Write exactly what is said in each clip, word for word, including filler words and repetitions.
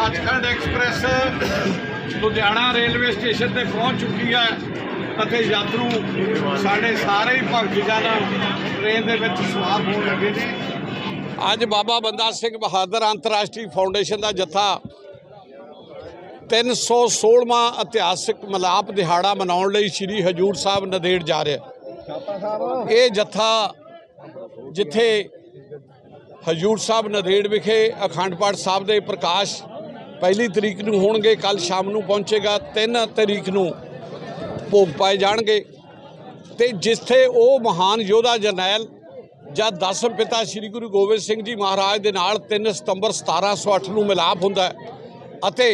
Sachkhand express Ludhiana railway station ते पहुंच चुकी है ਅਤੇ ਯਾਤਰੂ ਸਾਡੇ ਸਾਰੇ ਹੀ ਭਗਤ ਜਨ ਟ੍ਰੇਨ ਦੇ ਵਿੱਚ ਸਵਾਰ ਹੋਣ ਲੱਗੇ ਨੇ। ਅੱਜ ਬਾਬਾ ਬੰਦਾ ਸਿੰਘ ਬਹਾਦਰ ਅੰਤਰਰਾਸ਼ਟਰੀ ਫਾਊਂਡੇਸ਼ਨ ਦਾ ਜੱਥਾ ਤਿੰਨ सौ सोलहवां ਇਤਿਹਾਸਕ ਮਿਲਾਪ ਦਿਹਾੜਾ ਮਨਾਉਣ ਲਈ ਸ਼੍ਰੀ ਹਜੂਰ ਸਾਹਿਬ ਨੰਦੇੜ ਜਾ ਰਿਹਾ। ਇਹ ਜੱਥਾ ਜਿੱਥੇ ਹਜੂਰ ਸਾਹਿਬ ਨੰਦੇੜ ਵਿਖੇ ਅਖੰਡ ਪਾਠ ਸਾਹਿਬ ਦੇ ਪ੍ਰਕਾਸ਼ ਪਹਿਲੀ ਤਰੀਕ ਨੂੰ ਹੋਣਗੇ, ਕੱਲ ਸ਼ਾਮ ਨੂੰ ਪਹੁੰਚੇਗਾ, ਤਿੰਨ ਤਰੀਕ ਨੂੰ ਭੋਗ ਪਾਏ ਜਾਣਗੇ। ਤੇ ਜਿੱਥੇ ਉਹ ਮਹਾਨ ਯੋਧਾ ਜਰਨੈਲ ਜਦ ਦਸਮ ਪਿਤਾ ਸ਼੍ਰੀ ਗੁਰੂ ਗੋਬਿੰਦ ਸਿੰਘ ਜੀ ਮਹਾਰਾਜ ਦੇ ਨਾਲ ਤਿੰਨ ਸਤੰਬਰ ਸਤਾਰਾਂ ਸੌ ਅੱਠ ਨੂੰ ਮਿਲਾਪ ਹੁੰਦਾ ਹੈ ਅਤੇ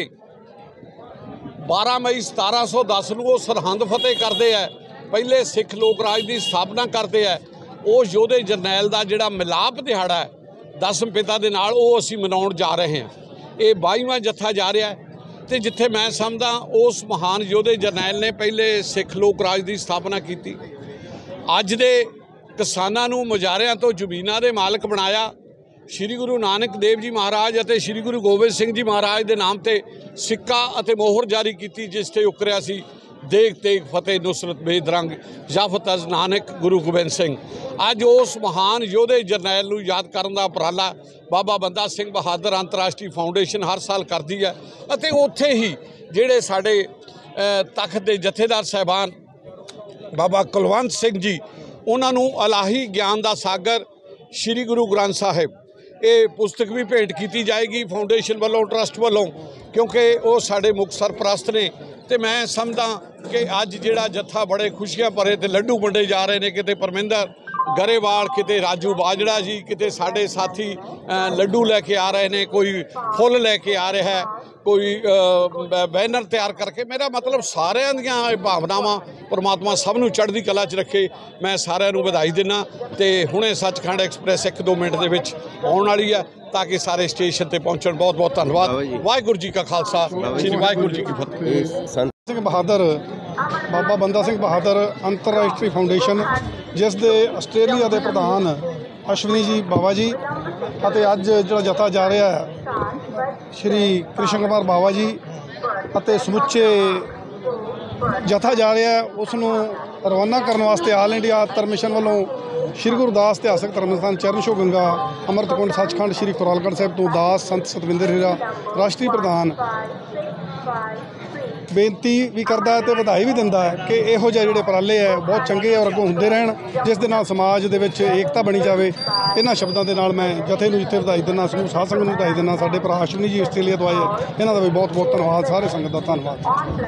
ਬਾਰਾਂ ਮਈ ਸਤਾਰਾਂ ਸੌ ਦਸ ਨੂੰ ਉਹ ਸਰਹੰਦ ਫਤਿਹ ਕਰਦੇ ਹੈ, ਪਹਿਲੇ ਸਿੱਖ ਲੋਕ ਰਾਜ ਦੀ ਸਥਾਪਨਾ ਕਰਦੇ ਹੈ। ਉਹ ਯੋਧੇ ਜਰਨੈਲ ਦਾ ਜਿਹੜਾ ਮਿਲਾਪ ਦਿਹਾੜਾ ਹੈ ਦਸਮ ਪਿਤਾ ਦੇ ਨਾਲ, ਉਹ ਅਸੀਂ ਮਨਾਉਣ ਜਾ ਰਹੇ ਹਾਂ। ਇਹ ਬਾਈਵਾਂ ਜੱਥਾ ਜਾ ਰਿਹਾ ਹੈ ਤੇ ਜਿੱਥੇ ਮੈਂ ਸਮਝਦਾ ਉਸ ਮਹਾਨ ਯੋਧੇ ਜਰਨੈਲ ਨੇ ਪਹਿਲੇ ਸਿੱਖ ਲੋਕ ਰਾਜ ਦੀ ਸਥਾਪਨਾ ਕੀਤੀ, ਅੱਜ ਦੇ ਕਿਸਾਨਾਂ ਨੂੰ ਮੁਜ਼ਾਹਰਿਆਂ ਤੋਂ ਜ਼ਮੀਨਾਂ ਦੇ ਮਾਲਕ ਬਣਾਇਆ। ਸ਼੍ਰੀ ਗੁਰੂ ਨਾਨਕ ਦੇਵ ਜੀ ਮਹਾਰਾਜ ਅਤੇ ਸ਼੍ਰੀ ਗੁਰੂ ਗੋਬਿੰਦ ਸਿੰਘ ਜੀ ਮਹਾਰਾਜ ਦੇ ਨਾਮ ਤੇ ਸਿੱਕਾ ਅਤੇ ਮੋਹਰ ਜਾਰੀ ਕੀਤੀ, ਜਿਸ ਤੇ ਉਕਰਿਆ ਸੀ ਦੇਗ ਤੇਗ ਫਤਿਹ ਨੁਸਰਤ ਬੇਦਰੰਗ ਜਾਫਤ ਅਜ਼ ਨਾਨਕ ਗੁਰੂ ਗੋਬਿੰਦ ਸਿੰਘ। ਅੱਜ ਉਸ ਮਹਾਨ ਯੋਧੇ ਜਰਨੈਲ ਨੂੰ ਯਾਦ ਕਰਨ ਦਾ ਉਪਰਾਲਾ ਬਾਬਾ ਬੰਦਾ ਸਿੰਘ ਬਹਾਦਰ ਅੰਤਰਰਾਸ਼ਟਰੀ ਫਾਊਂਡੇਸ਼ਨ ਹਰ ਸਾਲ ਕਰਦੀ ਹੈ ਅਤੇ ਉੱਥੇ ਹੀ ਜਿਹੜੇ ਸਾਡੇ ਤਖਤ ਦੇ ਜਥੇਦਾਰ ਸਾਹਿਬਾਨ ਬਾਬਾ ਕੁਲਵੰਤ ਸਿੰਘ ਜੀ, ਉਹਨਾਂ ਨੂੰ ਇਲਾਹੀ ਗਿਆਨ ਦਾ ਸਾਗਰ ਸ਼੍ਰੀ ਗੁਰੂ ਗ੍ਰੰਥ ਸਾਹਿਬ, ਇਹ ਪੁਸਤਕ ਵੀ ਭੇਂਟ ਕੀਤੀ ਜਾਏਗੀ ਫਾਊਂਡੇਸ਼ਨ ਵੱਲੋਂ, ਟਰਸਟ ਵੱਲੋਂ, ਕਿਉਂਕਿ ਉਹ ਸਾਡੇ ਮੁੱਖ ਸਰਪ੍ਰਸਤ ਨੇ। ਤੇ ਮੈਂ ਸਮਝਦਾ ਕਿ ਅੱਜ ਜਿਹੜਾ ਜੱਥਾ ਬੜੇ ਖੁਸ਼ੀਆਂ ਭਰੇ ਤੇ ਲੱਡੂ ਵੰਡੇ ਜਾ ਰਹੇ ਨੇ, ਕਿਤੇ ਪਰਮਿੰਦਰ ਗਰੇਵਾਲ, ਕਿਤੇ ਰਾਜੂ ਬਾਜੜਾ ਜੀ, ਕਿਤੇ ਸਾਡੇ ਸਾਥੀ ਲੱਡੂ ਲੈ ਕੇ ਆ ਰਹੇ ਨੇ, ਕੋਈ ਫੁੱਲ ਲੈ ਕੇ ਆ ਰਿਹਾ ਹੈ, ਕੋਈ ਬੈਨਰ ਤਿਆਰ ਕਰਕੇ। ਮੇਰਾ ਮਤਲਬ ਸਾਰਿਆਂ ਦੀਆਂ ਇਹ ਭਾਵਨਾਵਾਂ ਪਰਮਾਤਮਾ ਸਭ ਨੂੰ ਚੜ੍ਹਦੀ ਕਲਾ 'ਚ ਰੱਖੇ। ਮੈਂ ਸਾਰਿਆਂ ਨੂੰ ਵਧਾਈ ਦਿੰਦਾ ਤੇ ਹੁਣੇ ਸੱਚਖੰਡ ਐਕਸਪ੍ਰੈਸ ਇੱਕ ਦੋ ਮਿੰਟ ਦੇ ਵਿੱਚ ਆਉਣ ਵਾਲੀ ਹੈ ਤਾਂ ਕਿ ਸਾਰੇ ਸਟੇਸ਼ਨ ਤੇ ਪਹੁੰਚਣ। ਬਹੁਤ ਬਹੁਤ ਧੰਨਵਾਦ। ਵਾਹਿਗੁਰੂ ਜੀ ਕਾ ਖਾਲਸਾ, ਸ੍ਰੀ ਵਾਹਿਗੁਰੂ ਜੀ ਕੀ ਫਤਿਹ। ਸਿੰਘ ਬਹਾਦਰ ਬਾਬਾ ਬੰਦਾ ਸਿੰਘ ਬਹਾਦਰ ਅੰਤਰਰਾਸ਼ਟਰੀ ਫਾਊਂਡੇਸ਼ਨ, ਜਿਸ ਦੇ ਆਸਟ੍ਰੇਲੀਆ ਦੇ ਪ੍ਰਧਾਨ ਅਸ਼ਵਨੀ ਜੀ ਬਾਵਾ ਜੀ ਅਤੇ ਅੱਜ ਜਿਹੜਾ ਜਥਾ ਜਾ ਰਿਹਾ ਹੈ ਸ਼੍ਰੀ ਕ੍ਰਿਸ਼ਨ ਕੁਮਾਰ ਬਾਵਾ ਜੀ ਅਤੇ ਸਮੁੱਚੇ ਜਥਾ ਜਾ ਰਿਹਾ ਹੈ, ਉਸ ਨੂੰ ਰਵਾਨਾ ਕਰਨ ਵਾਸਤੇ ਆਲ ਇੰਡੀਆ ਧਰਮ ਮਿਸ਼ਨ ਵੱਲੋਂ ਸ਼੍ਰੀ ਗੁਰਦਾਸ ਇਤਿਹਾਸਕ ਧਰਮ ਸਥਾਨ ਚਰਨ ਛੋਹ ਗੰਗਾ ਅੰਮ੍ਰਿਤਕੁੰਡ ਸੱਚਖੰਡ ਸ਼੍ਰੀ ਖੁਰਾਲਗੜ੍ਹ ਸਾਹਿਬ ਤੋਂ ਦਾਸ ਸੰਤ ਸਤਵਿੰਦਰ ਹੀਰਾ ਰਾਸ਼ਟਰੀ ਪ੍ਰਧਾਨ ਬੇਨਤੀ ਵੀ ਕਰਦਾ ਹੈ ਤੇ ਵਧਾਈ ਵੀ ਦਿੰਦਾ ਹੈ ਕਿ ਇਹੋ ਜਿਹੇ ਜਿਹੜੇ ਉਪਰਾਲੇ ਹੈ ਬਹੁਤ ਚੰਗੇ ਔਰ ਅੱਗੋਂ ਹੁੰਦੇ ਰਹਿਣ, ਜਿਸ ਦੇ ਨਾਲ ਸਮਾਜ ਦੇ ਵਿੱਚ ਏਕਤਾ ਬਣੀ ਜਾਵੇ। ਇਹਨਾਂ ਸ਼ਬਦਾਂ ਦੇ ਨਾਲ ਮੈਂ ਜਥੇ ਨੂੰ ਜਿੱਥੇ ਵਧਾਈ ਦਿੰਦਾ, ਸਮੂਹ ਸਾਧ ਸੰਗਤ ਨੂੰ ਵਧਾਈ ਦਿੰਦਾ। ਸਾਡੇ ਭਰਾ ਅਸ਼ਵਨੀ ਜੀ ਆਸਟ੍ਰੇਲੀਆ ਤੋਂ ਆਏ, ਇਹਨਾਂ ਦਾ ਵੀ ਬਹੁਤ ਬਹੁਤ ਧੰਨਵਾਦ। ਸਾਰੇ ਸੰਗਤ ਦਾ ਧੰਨਵਾਦ।